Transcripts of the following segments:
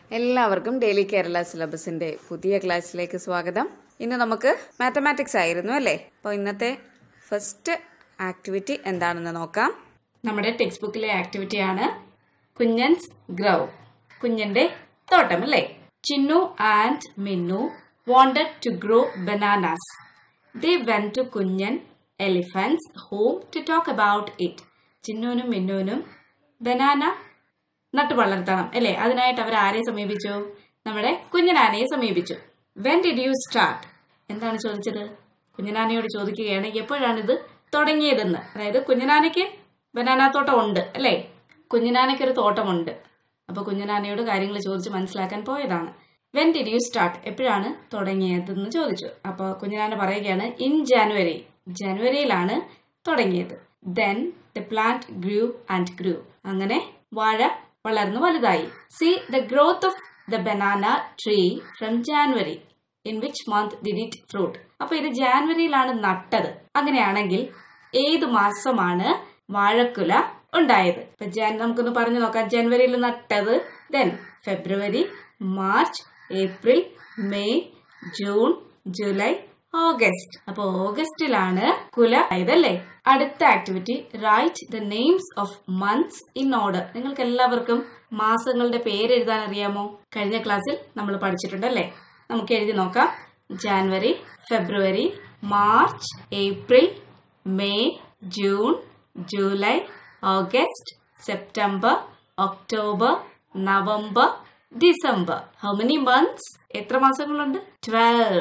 എല്ലാവർക്കും ഡെയിലി കേരള സിലബസിന്റെ പുതിയ ക്ലാസ്സിലേക്ക് സ്വാഗതം. ഇന്ന് നമുക്ക് മാത്തമാറ്റിക്സ് ആയിരുന്നു അല്ലേ? അപ്പോൾ ഇന്നത്തെ ഫസ്റ്റ് ആക്ടിവിറ്റി എന്താണെന്ന് നോക്കാം. നമ്മുടെ ടെക്സ്റ്റ് ബുക്കിലെ ആക്ടിവിറ്റിയാണ് കുഞ്ഞൻസ് ഗ്രൗ, കുഞ്ഞന്റെ തോട്ടം അല്ലേ? Chinnu and Minnu wanted to grow bananas. They went to Kunjan elephant's home to talk about it. ചിന്നുവിനും മിന്നുവിനും ബനാന നട്ടു വളർത്തണം അല്ലേ? അതിനായിട്ട് അവർ ആരെ സമീപിച്ചു? നമ്മുടെ കുഞ്ഞനാനയെ സമീപിച്ചു. When did you start? എന്താണ് ചോദിച്ചത്? കുഞ്ഞനാനയോട് ചോദിക്കുകയാണ് എപ്പോഴാണ് ഇത് തുടങ്ങിയതെന്ന്. അതായത് കുഞ്ഞനാനയ്ക്ക് ബനാന തോട്ടം ഉണ്ട് അല്ലേ? കുഞ്ഞനാനയ്ക്ക് ഒരു തോട്ടമുണ്ട്. അപ്പൊ കുഞ്ഞനാനയോട് കാര്യങ്ങൾ ചോദിച്ച് മനസ്സിലാക്കാൻ പോയതാണ്. When did you start? എപ്പോഴാണ് തുടങ്ങിയതെന്ന് ചോദിച്ചു. അപ്പൊ കുഞ്ഞനാന പറയുകയാണ് ഇൻ ജാനുവരി. ജനുവരിയിലാണ് തുടങ്ങിയത്. Then the plant grew and grew. അങ്ങനെ വാഴ വളർന്നു വലുതായി. See the growth of the banana tree from January. In which month did it fruit? അപ്പൊ ഇത് ജാനുവരിയിലാണ് നട്ടത്. അങ്ങനെയാണെങ്കിൽ ഏത് മാസമാണ് വാഴക്കുല ഉണ്ടായത്? ഇപ്പൊ നമുക്കൊന്ന് പറഞ്ഞു നോക്കാം. ജനുവരിയിൽ നട്ടത്, then February, March, April, May, June, July, August. അപ്പൊ ഓഗസ്റ്റിലാണ് കുല ആയതല്ലേ? അടുത്ത activity write the names of months in order. നിങ്ങൾക്ക് എല്ലാവർക്കും മാസങ്ങളുടെ പേര് എഴുതാൻ അറിയാമോ? കഴിഞ്ഞ ക്ലാസ്സിൽ നമ്മൾ പഠിച്ചിട്ടുണ്ടല്ലേ? നമുക്ക് എഴുതി നോക്കാം. January, February, March, April, May, June, July, August, September, October, November, December. How many months? എത്ര മാസങ്ങളുണ്ട്? 12.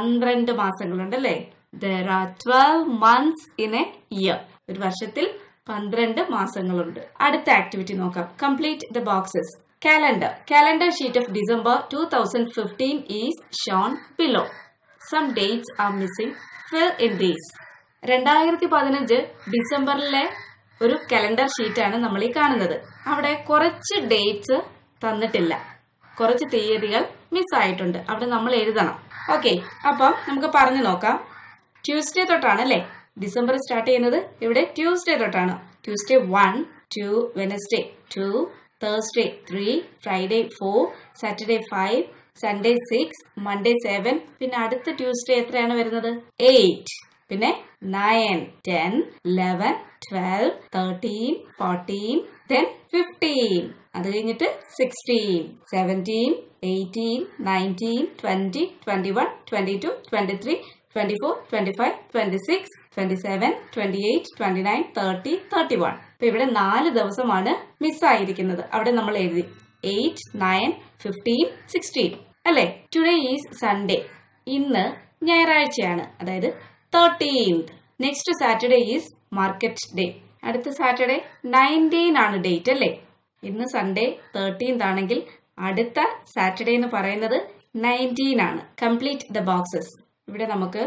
12 മാസങ്ങളുണ്ട് അല്ലേ? There are 12 months in a year. ഒരു വർഷത്തിൽ 12 മാസങ്ങളുണ്ട്. അടുത്ത ആക്ടിവിറ്റി നോക്കാം. Complete the boxes. Calendar. Calendar sheet of December 2015 is shown below. Some dates are missing. Fill in these. 2015 ഡിസംബറിലെ ഒരു calendar ഷീറ്റാണ് നമ്മൾ ഈ കാണുന്നത്. അവിടെ കുറച്ച് ഡേറ്റ്സ് തന്നിട്ടില്ല, കുറച്ച് തീയതികൾ മിസ്സായിട്ടുണ്ട്. അവിടെ നമ്മൾ എഴുതണം. ഓക്കെ, അപ്പം നമുക്ക് പറഞ്ഞു നോക്കാം. ട്യൂസ്ഡേ തൊട്ടാണ് അല്ലേ ഡിസംബർ സ്റ്റാർട്ട് ചെയ്യുന്നത്? ഇവിടെ ട്യൂസ്ഡേ തൊട്ടാണ്. Tuesday 1, 2, Wednesday 2, Thursday 3, Friday 4, Saturday 5, Sunday 6, Monday 7. പിന്നെ അടുത്ത ട്യൂസ്ഡേ എത്രയാണ് വരുന്നത്? 8. പിന്നെ 9, 10, 11, 12, 13, 14, then 15. അത് കഴിഞ്ഞിട്ട് 16, 17, 18, 19, 20, 21, 22, 23, 24, 25, 26, 27, 28, 29, 30, 31. അപ്പൊ ഇവിടെ 4 ദിവസമാണ് മിസ്സായിരിക്കുന്നത്. അവിടെ നമ്മൾ എഴുതി 8, 9, 15, 16 അല്ലേ? Today is Sunday. ഇന്ന് ഞായറാഴ്ചയാണ്, അതായത് 13th. Next Saturday is market day. അടുത്ത സാറ്റർഡേ 19 ആണ് ഡേറ്റ് അല്ലേ? ഇന്ന് സൺഡേ 13th ആണെങ്കിൽ അടുത്ത സാറ്റർഡേ എന്ന് പറയുന്നത് 19 ആണ്. Complete the boxes. ഇവിടെ നമുക്ക്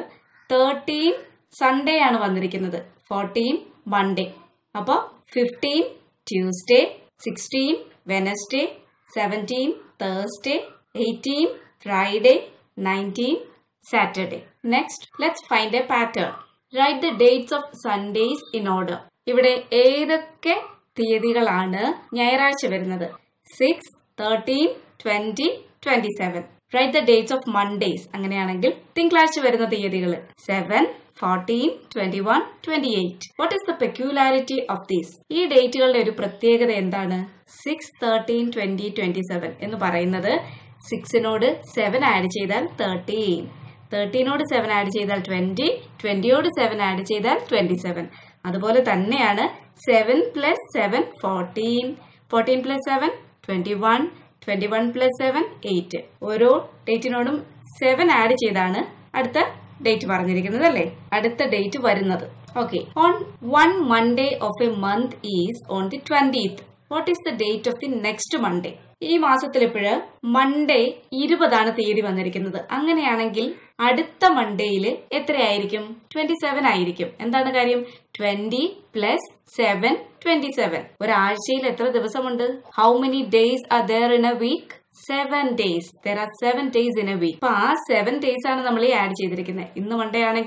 13 സൺഡേ ആണ് വന്നിരിക്കുന്നത്, 14 മൺഡേ. അപ്പോൾ 15 Tuesday, 16 Wednesday, 17 Thursday, 18 Friday, 19 Saturday. Next let's find a pattern. Write the dates of Sundays in order. ഇവിടെ ഏതൊക്കെ തീയതികളാണ് ഞായറാഴ്ച വരുന്നത്? 6, 13, 20, 27. Write the dates of Mondays. അങ്ങനെയാണെങ്കിൽ തിങ്കളാഴ്ച വരുന്ന തീയതികൾ 7, 14, 21, 28. What is the peculiarity of these? ഈ ഡേറ്റുകളുടെ ഒരു പ്രത്യേകത എന്താണ്? 6, 13, 20, 27 എന്ന് പറയുന്നത് 6നോട് 7 ആഡ് ചെയ്താൽ 13, 13നോട് 7 ആഡ് ചെയ്താൽ 20, 20യോട് 7 ആഡ് ചെയ്താൽ 27. അതുപോലെ തന്നെയാണ് 7 + 7 14, 14 + 7 21, 21 + 7 8. ഓരോ ഡേറ്റിനോടും 7 ആഡ് ചെയ്താണ് അടുത്ത ഡേറ്റ് പറഞ്ഞിരിക്കുന്നത് അല്ലേ? അടുത്ത ഡേറ്റ് വരുന്നത്. Okay, on 1 Monday of a month is on the 20th. What is the date of the next Monday? ഈ മാസത്തിൽ എപ്പോഴ് മൺഡേ 20 തീയതി വന്നിരിക്കുന്നത്. അങ്ങനെയാണെങ്കിൽ അടുത്ത മൺഡേയിൽ എത്രയായിരിക്കും? 27 ആയിരിക്കും. എന്താണ് കാര്യം? 20 + 7, 27. ഒരാഴ്ചയിൽ എത്ര ദിവസമുണ്ട്? How many days are there in a week? 7 days. There are 7 days in a week. അപ്പൊ ആ 7 days ആണ് നമ്മൾ ഈ ആഡ് ചെയ്തിരിക്കുന്നത്. ഇന്ന് മൺഡേ ആണെങ്കിൽ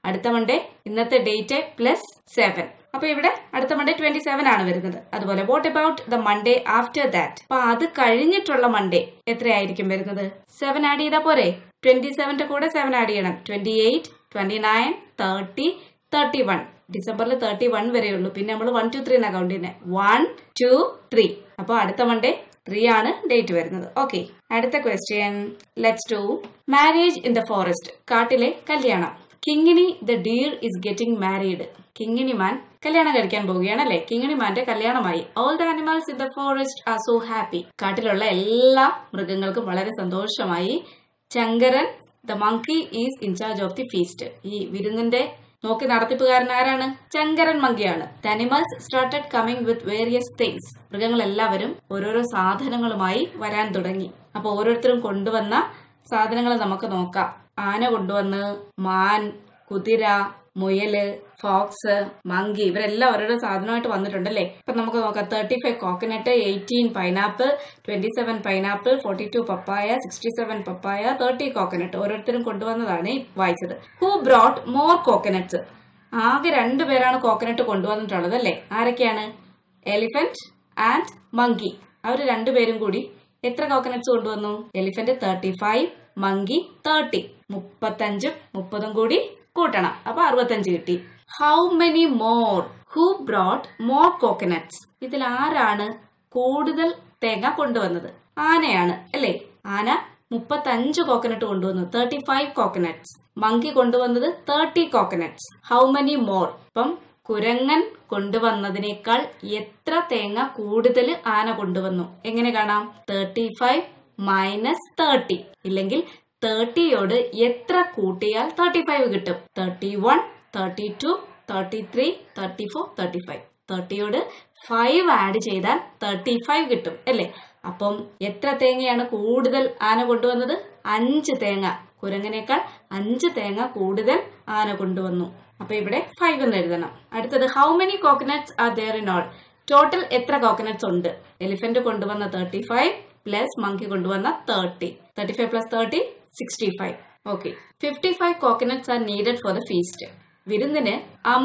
അടുത്ത മൺഡേ ഇന്നത്തെ ഡേറ്റ് +7. അപ്പൊ ഇവിടെ അടുത്ത മൺഡേ 27 ആണ് വരുന്നത്. അതുപോലെ what about the Monday after that? അപ്പൊ അത് കഴിഞ്ഞിട്ടുള്ള മൺഡേ എത്രയായിരിക്കും വരുന്നത്? 7 ആഡ് ചെയ്താൽ പോരെ? 27ന്റെ കൂടെ 7 ആഡ് ചെയ്യണം. 28, 29, 30, 31. ഡിസംബറിൽ 31 വരെയുള്ളൂ. പിന്നെ നമ്മൾ 1, 2, 3 കൗണ്ട് ചെയ്യുന്നത്. 1, 2, 3. അപ്പൊ അടുത്ത മൺഡേ 3 ആണ് ഡേറ്റ് വരുന്നത്. ഓക്കെ, അടുത്ത question. Let's do marriage in the forest. കാട്ടിലെ കല്യാണം. Kingini the deer is getting married. Kingini മാൻ കല്യാണം കഴിക്കാൻ പോവുകയാണല്ലേ. കിങ്ങിണി മാന്റെ കല്യാണമായി. All the animals in the forest are so happy. കാട്ടിലുള്ള എല്ലാ മൃഗങ്ങൾക്കും വളരെ സന്തോഷമായി. Shankaran the monkey is in charge of the feast. ഈ വിരുന്നിന്റെ നോക്കി നടത്തിപ്പുകാരൻ ആരാണ്? ശങ്കരൻ മങ്കിയാണ്. The animals started coming with various things. മൃഗങ്ങൾ എല്ലാവരും ഓരോരോ സാധനങ്ങളുമായി വരാൻ തുടങ്ങി. അപ്പൊ ഓരോരുത്തരും കൊണ്ടുവന്ന സാധനങ്ങൾ നമുക്ക് നോക്കാം. ആന കൊണ്ടുവന്ന്, മാൻ, കുതിര, മുയല്, ഫോക്സ്, മങ്കി, ഇവരെല്ലാം ഓരോരോ സാധനമായിട്ട് വന്നിട്ടുണ്ടല്ലേ. ഇപ്പൊ നമുക്ക് നോക്കാം. 35 coconut, 18 pineapple, 27 pineapple, 42 papaya, 67 papaya, 30 coconut. ഓരോരുത്തരും കൊണ്ടുവന്നതാണ് വായിച്ചത്. Who brought more coconuts? ആകെ 2 പേരാണ് കോക്കനട്ട് കൊണ്ടുവന്നിട്ടുള്ളത് അല്ലേ. ആരൊക്കെയാണ്? Elephant and monkey. അവര് 2 പേരും കൂടി എത്ര കോക്കനട്ട്സ് കൊണ്ടുവന്നു? Elephant 35, monkey 30. 35 30 കൂടി കൂട്ടണം. അപ്പൊ 65 കിട്ടി. How many more? Who brought more coconuts? ഇതിൽ ആരാണ് കൂടുതൽ തേങ്ങ കൊണ്ടുവന്നത്? ആനയാണ് അല്ലേ. ആന 35 കോക്കനട്ട് കൊണ്ടുവന്നു. 35 കോക്കനട്ട്സ്. മങ്കി കൊണ്ടുവന്നത് 30 കോക്കനട്ട്സ്. How many more? അപ്പം കുരങ്ങൻ കൊണ്ടുവന്നതിനേക്കാൾ എത്ര തേങ്ങ കൂടുതൽ ആന കൊണ്ടുവന്നു? എങ്ങനെ കാണാം? 35 മൈനസ് 30. ഇല്ലെങ്കിൽ 30യോട് എത്ര കൂട്ടിയാൽ 35 കിട്ടും? 31, 32, 33, 34, 35. 30യോട് 5 ആഡ് ചെയ്താൽ 35 കിട്ടും അല്ലേ. അപ്പം എത്ര തേങ്ങയാണ് കൂടുതൽ ആന കൊണ്ടുവന്നത്? 5 തേങ്ങ. കുരങ്ങനേക്കാൾ 5 തേങ്ങ കൂടുതൽ ആന കൊണ്ടുവന്നു. അപ്പൊ ഇവിടെ 5 എന്ന് എഴുതണം. അടുത്തത് how many coconuts are there in all? Total എത്ര കോക്കനട്ട്സ് ഉണ്ട്? എലിഫന്റ് കൊണ്ടുവന്ന 35 പ്ലസ് മങ്കി കൊണ്ടുവന്ന 30. 35 plus 30 65. Okay, 55 coconuts are needed for the feast. വിരുന്നിന്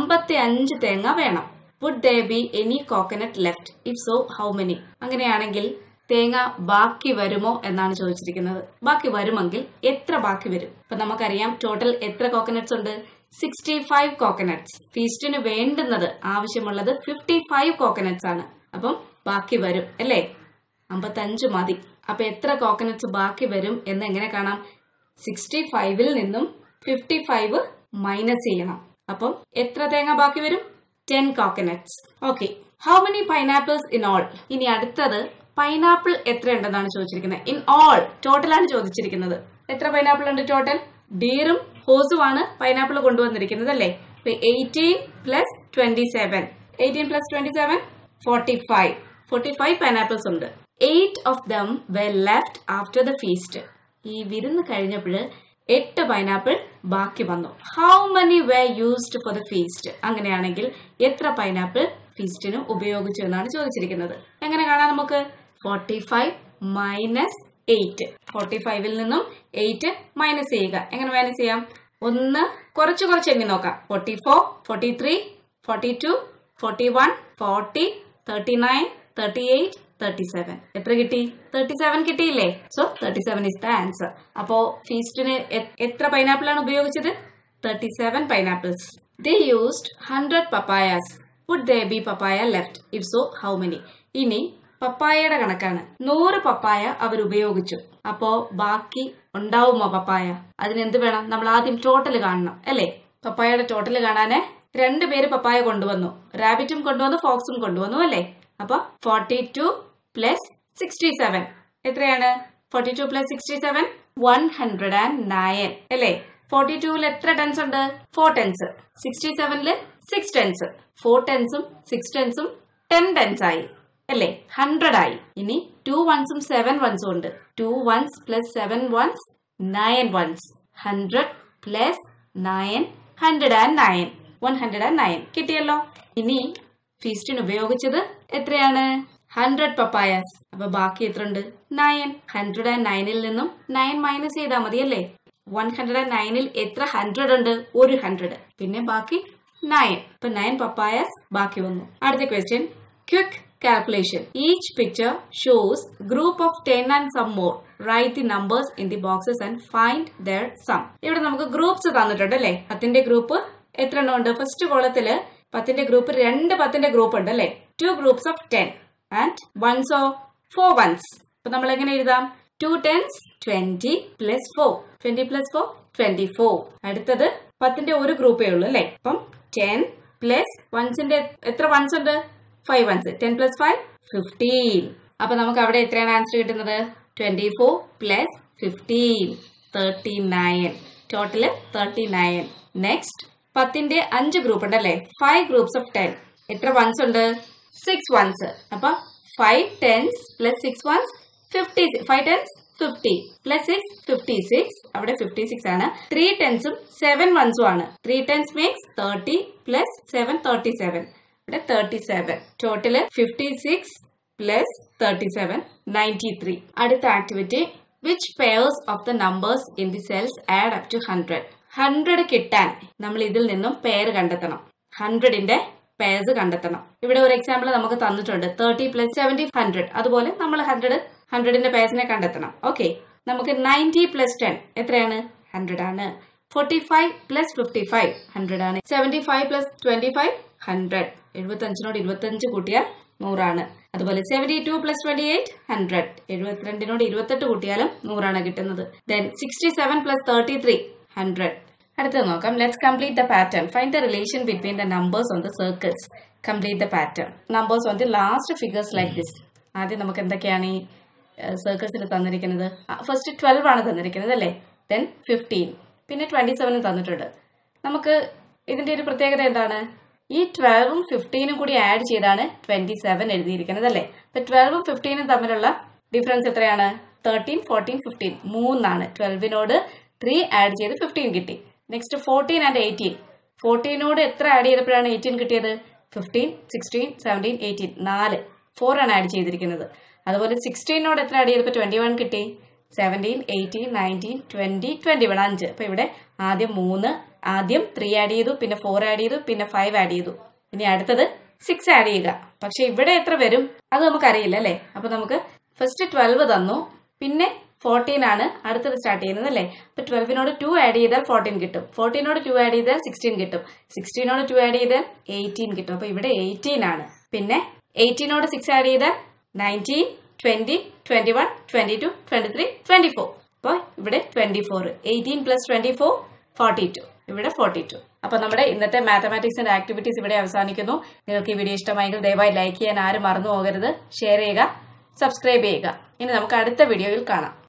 55 തേങ്ങ വേണം. Would there be any coconut left? If so how many? അങ്ങനെയാണെങ്കിൽ തേങ്ങ ബാക്കി വരുമോ എന്നാണ് ചോദിച്ചിരിക്കുന്നത്. ബാക്കി വരുമെങ്കിൽ എത്ര ബാക്കി വരും? അപ്പൊ നമുക്കറിയാം ടോട്ടൽ എത്ര കോക്കനട്ട്സ് ഉണ്ട്? 65 കോക്കനട്ട്സ്. ഫീസ്റ്റിന് വേണ്ടുന്നത് ആവശ്യമുള്ളത് 55 കോക്കനട്ട്സ് ആണ്. അപ്പം ബാക്കി വരും അല്ലേ. 55 മതി. അപ്പൊ എത്ര കോക്കനട്ട്സ് ബാക്കി വരും എന്ന് എങ്ങനെ കാണാം? 65ൽ നിന്നും 55 മൈനസ് ചെയ്യണം. അപ്പം എത്ര തേങ്ങ ബാക്കി വരും? 10 coconuts. Okay, how many pineapples in all? ഇനി അടുത്തത് പൈനാപ്പിൾ എത്ര ഉണ്ടെന്നാണ് ചോദിച്ചിരിക്കുന്നത്. ഇൻ ഓൾ ടോട്ടലാണ് ചോദിച്ചിരിക്കുന്നത്. എത്ര പൈനാപ്പിൾ ഉണ്ട് ടോട്ടൽ? ഡീറും ഹോസുമാണ് പൈനാപ്പിൾ കൊണ്ടുവന്നിരിക്കുന്നത് അല്ലേ. 18 പ്ലസ് 27. 18 പ്ലസ് 27 45. 45 പൈനാപ്പിൾസ് ഉണ്ട്. 8 of them were left after the feast. ഈ വിരുന്ന് കഴിഞ്ഞപ്പോൾ 8 പൈനാപ്പിൾ ബാക്കി വന്നു. How many were used for the feast? അങ്ങനെയാണെങ്കിൽ എത്ര പൈനാപ്പിൾ ഫീസ്റ്റിന് ഉപയോഗിച്ചു എന്നാണ് ചോദിച്ചിരിക്കുന്നത്. എങ്ങനെ കാണാം നമുക്ക്? 45 മൈനസ് 8. 45ൽ നിന്നും 8 മൈനസ് ചെയ്യുക. എങ്ങനെ മൈനസ് ചെയ്യാം? ഒന്ന് കുറച്ച് എണ്ണി നോക്കാം. 44, 43, 42, 41, 40, 39, 38, 37. എത്ര കിട്ടി? 37 കിട്ടിയില്ലേ? So 37 is the answer. അപ്പോ ഫീസ്റ്റിന് എത്ര പൈനാപ്പിൾ ആണ് ഉപയോഗിച്ചത്? 37 pineapples. They used 100 papayas. Would there be papaya left? If so, how many? ഇനി പപ്പായയുടെ കണക്കാണ്. 100 പപ്പായ അവർ ഉപയോഗിച്ചു. അപ്പോ ബാക്കി ഉണ്ടാവുമോ പപ്പായ? അതിനെന്ത് വേണം? നമ്മൾ ആദ്യം ടോട്ടൽ കാണണം അല്ലേ. പപ്പായയുടെ ടോട്ടൽ കാണാന് 2 പേര് പപ്പായ കൊണ്ടുവന്നു. റാബിറ്റും കൊണ്ടുവന്നു, ഫോക്സും കൊണ്ടുവന്നു അല്ലേ. അപ്പൊ 42 പ്ലസ് 67 എത്രയാണ്? 42 പ്ലസ് 67 109 അല്ലേ. 42ൽ എത്ര ടെൻസ് ഉണ്ട്? 4 ടെൻസ്. 67ല് 6 ടെൻസ്. 4 ടെൻസും 6 ടെൻസും 10 ടെൻസ് ആയി അല്ലേ. 100 ആയി. ഇനി 2 ones-ഉം 7 ones-ഉം ഉണ്ട്. 2 ones plus 7 ones 9 ones. 100 plus 9 109. 109 കിട്ടിയല്ലോ. ഇനി ഫീസ്റ്റിന് ഉപയോഗിച്ചത് എത്രയാണ്? 100 പപ്പായാസ്. അപ്പൊ ബാക്കി എത്ര ഉണ്ട്? 9. 109ൽ നിന്നും 9 മൈനസ് ചെയ്താൽ മതി അല്ലേ. 109ൽ എത്ര 100 ഉണ്ട്? ഒരു 100. പിന്നെ ബാക്കി 9. ഇപ്പൊ 9 പപ്പായസ് ബാക്കി വന്നു. അടുത്ത question, quick calculation. Each picture shows group of 10 and some more. Write the numbers in the boxes and find their sum. ഇവിടെ നമുക്ക് ഗ്രൂപ്പ്സ് തന്നിട്ടുണ്ട് അല്ലേ? 10ന്റെ ഗ്രൂപ്പ് എത്ര എണ്ണം ഉണ്ട്? ഫസ്റ്റ് കോളത്തില് 10ന്റെ ഗ്രൂപ്പ് 2 10ന്റെ ഗ്രൂപ്പ് ഉണ്ട് അല്ലേ? 2 groups of 10 and ones of 4 ones. അപ്പൊ നമ്മൾ എങ്ങനെ എഴുതാം? 2 tens 20 plus 4. 20 plus 4 24. അടുത്തത് 10ന്റെ ഒരു ഗ്രൂപ്പേ ഉള്ളൂ അല്ലേ? അപ്പം 10 plus onesന്റെ എത്ര ones ഉണ്ട്? 5 ones. 10 plus 5 15. അപ്പൊ നമുക്ക് അവിടെ എത്രയാണ് ആൻസർ കിട്ടുന്നത്? 24 plus 15 39. ടോട്ടല് 39. നെക്സ്റ്റ് 10ന്റെ 5 ഗ്രൂപ്പ് ഉണ്ട് അല്ലേ? 5 groups of 10. എത്ര ones ഉണ്ട്? 6 ones. അപ്പൊ 5 tens plus 6 ones 50. 5 tens 50 plus 6 56. അവിടെ 56 ആണ്. 3 tensഉം 7 onesഉം ആണ്. 3 tens makes 30 plus 7 37. ഇവിടെ 37. Total 56 plus 37 93. അടുത്ത activity, which pairs of the numbers in the cells add up to 100. 100 കിട്ടാൻ നമ്മൾ ഇതിൽ നിന്നും പെയർ കണ്ടെത്തണം. 100ന്റെ പെയർസ് കണ്ടെത്തണം. ഇവിടെ ഒരു എക്സാമ്പിൾ നമുക്ക് തന്നിട്ടുണ്ട്. 30 plus 70 100. അതുപോലെ നമ്മൾ 100ന്റെ പെയർസിനെ കണ്ടെത്തണം. ഓക്കെ, നമുക്ക് 90 plus 10 എത്രയാണ്? 100 ആണ്. 45 plus 55 100 ആണ്. 75 plus 25 100. 75നോട് 25 കൂട്ടിയാൽ 100 ആണ്. അതുപോലെ 72 plus 28 100. 72നോട് 28 കൂട്ടിയാലും 100 ആണ് കിട്ടുന്നത്. Then 67 plus 33 100. അടുത്തത് നോക്കാം. Let's complete the pattern. Find the relation between the numbers on the circles. Complete the pattern. Numbers on the last figures like this. ആദ്യം നമുക്ക് എന്തൊക്കെയാണ് ഈ സർക്കിൾസിൽ തന്നിരിക്കുന്നത്? ഫസ്റ്റ് 12 ആണ് തന്നിരിക്കുന്നത് അല്ലേ? ദെൻ 15, പിന്നെ 27 തന്നിട്ടുണ്ട്. നമുക്ക് ഇതിന്റെ ഒരു പ്രത്യേകത എന്താണ്? ഈ 12ഉം 15ഉം കൂടി ആഡ് ചെയ്താണ് 27 എഴുതിയിരിക്കുന്നത് അല്ലേ? അപ്പൊ 12ഉം 15ഉം തമ്മിലുള്ള ഡിഫറൻസ് എത്രയാണ്? 13 14 15 3ആണ്. 12നോട് 3 ആഡ് ചെയ്ത് 15 കിട്ടി. Next 14 and 18. 14നോട് എത്ര ആഡ് ചെയ്തപ്പോഴാണ് 18 കിട്ടിയത്? 15 16 17 18 4 4 ആണ് ആഡ് ചെയ്തിരിക്കുന്നത്. അതുപോലെ 16നോട് എത്ര ആഡ് ചെയ്തപ്പോൾ 21 കിട്ടി. 17 18 19 20 21 5. അപ്പൊ ഇവിടെ ആദ്യം 3 ആഡ് ചെയ്തു, പിന്നെ 4 ആഡ് ചെയ്തു, പിന്നെ 5 ആഡ് ചെയ്തു. ഇനി അടുത്തത് 6 ആഡ് ചെയ്യുക. പക്ഷെ ഇവിടെ എത്ര വരും അത് നമുക്കറിയില്ല അല്ലെ? അപ്പൊ നമുക്ക് ഫസ്റ്റ് 12 തന്നു, പിന്നെ 14 ആണ് അടുത്തത് സ്റ്റാർട്ട് ചെയ്യുന്നത് അല്ലേ? അപ്പൊ 12നോട് 2 ആഡ് ചെയ്താൽ 14 കിട്ടും. 14നോട് 2 ആഡ് ചെയ്താൽ 16 കിട്ടും. 16നോട് 2 ആഡ് ചെയ്താൽ 18 കിട്ടും. അപ്പൊ ഇവിടെ 18 ആണ്. പിന്നെ 18നോട് 6 ആഡ് ചെയ്താൽ 19 20 21 22 23 24. അപ്പൊ ഇവിടെ 24. 18 plus 24 42. ഇവിടെ 42. അപ്പൊ നമ്മുടെ ഇന്നത്തെ മാത്തമാറ്റിക്സിന്റെ ആക്ടിവിറ്റീസ് ഇവിടെ അവസാനിക്കുന്നു. നിങ്ങൾക്ക് ഈ വീഡിയോ ഇഷ്ടമായെങ്കിൽ ദയവായി ലൈക്ക് ചെയ്യാൻ ആരും മറന്നു പോകരുത്. ഷെയർ ചെയ്യുക, സബ്സ്ക്രൈബ് ചെയ്യുക. ഇനി നമുക്ക് അടുത്ത വീഡിയോയിൽ കാണാം.